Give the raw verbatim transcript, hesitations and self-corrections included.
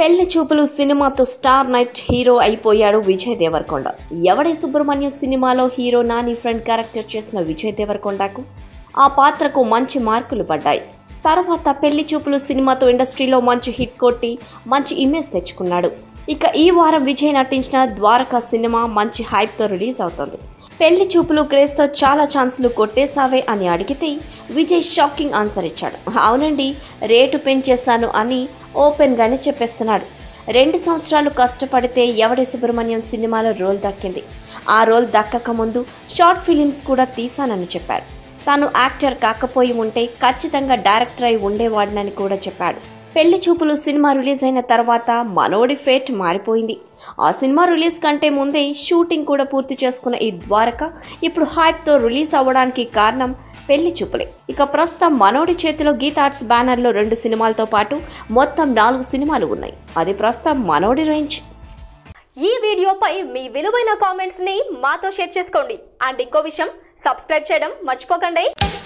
పెళ్లి చూపులు సినిమాతో స్టార్ నైట్ హీరో అయిపోయాడు విజయ్ దేవరకొండ. ఎవడే సుబ్రహ్మణ్యం సినిమాలో హీరో నాని ఫ్రెండ్ క్యారెక్టర్ చేసిన విజయ్ దేవరకొండకు ఆ పాత్రకు మంచి మార్కులు పడ్డాయి. తర్వాత పెళ్లి చూపులు సినిమాతో ఇండస్ట్రీలో మంచి హిట్ కొట్టి మంచి ఇమేజ్ తెచ్చుకున్నాడు. ఇక ఈ వారం విజయ్ నటించిన ద్వారకా సినిమా మంచి హైప్తో రిలీజ్ అవుతుంది. పెళ్లి చూపులు క్రేజ్తో చాలా ఛాన్సులు కొట్టేసావే అని అడిగితే విజయ్ షాకింగ్ ఆన్సర్ ఇచ్చాడు. అవునండి, రేటు పెంచేశాను అని ఓపెన్గానే చెప్పేస్తున్నాడు. రెండు సంవత్సరాలు కష్టపడితే ఎవడే సుబ్రహ్మణ్యం సినిమాలో రోల్ దక్కింది. ఆ రోల్ దక్కక ముందు షార్ట్ ఫిలిమ్స్ కూడా తీశానని చెప్పాడు. తాను యాక్టర్ కాకపోయి ఉంటే ఖచ్చితంగా డైరెక్టర్ అయి ఉండేవాడినని కూడా చెప్పాడు. పెళ్లి చూపులు సినిమా రిలీజ్ అయిన తర్వాత మనోడి ఫేట్ మారిపోయింది. ఆ సినిమా రిలీజ్ కంటే ముందే షూటింగ్ కూడా పూర్తి చేసుకున్న ఈ ద్వారక ఇప్పుడు హైప్తో రిలీజ్ అవ్వడానికి కారణం పెళ్లి చూపులే. ఇక ప్రస్తుతం మనోడి చేతిలో గీతా ఆర్ట్స్ బ్యానర్లో రెండు సినిమాలతో పాటు మొత్తం నాలుగు సినిమాలు ఉన్నాయి. అది ప్రస్తుతం మనోడి రేంజ్. ఈ వీడియోపై మీ విలువైన కామెంట్స్ ని మాతో షేర్ చేసుకోండి. అండ్ ఇంకో విషయం, సబ్స్క్రైబ్ చేయడం మర్చిపోకండి.